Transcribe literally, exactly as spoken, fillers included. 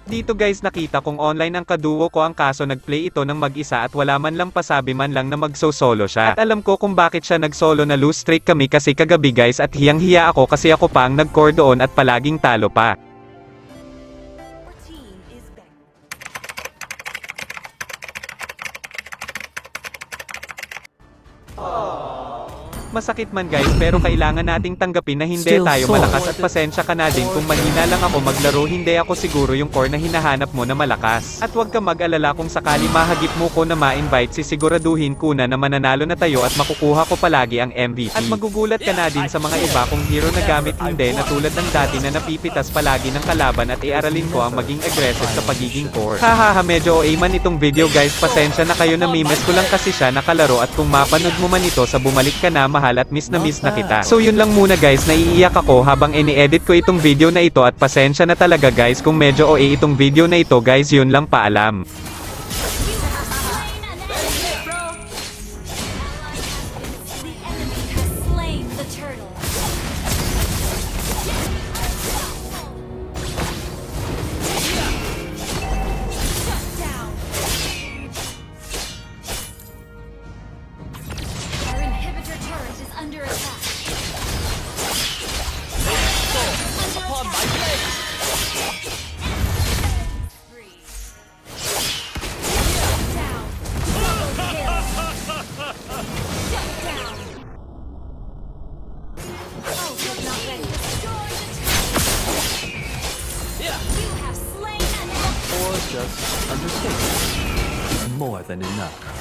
Dito guys nakita kong online ang kaduo ko ang kaso nagplay ito ng mag-isa at wala man lang pasabi man lang na magso-solo siya. At alam ko kung bakit siya nag-solo na lose streak kami kasi kagabi guys at hiyang-hiya ako kasi ako pa ang nag-core doon at palaging talo pa. Masakit man guys pero kailangan nating tanggapin na hindi Still tayo four. malakas at pasensya ka na din kung mahina lang ako maglaro, hindi ako siguro yung core na hinahanap mo na malakas. At huwag ka mag-alala kung sakali mahagip mo ko na ma-invite, sisiguraduhin ko na na mananalo na tayo at makukuha ko palagi ang M V P. At magugulat ka na din sa mga iba kung hero na gamit hindi na tulad ng dati na napipitas palagi ng kalaban at iaralin ko ang maging aggressive sa pagiging core. Hahaha medyo O A man itong video guys, pasensya na kayo na mimes ko lang kasi siya nakalaro at kung mapanood mo man ito sa bumalik ka na mahal at miss na miss na kita. So yun lang muna guys, naiiyak ako habang ini-edit ko itong video na ito at pasensya na talaga guys kung medyo O A itong video na ito guys, yun lang paalam. Or just a mistake. More than enough.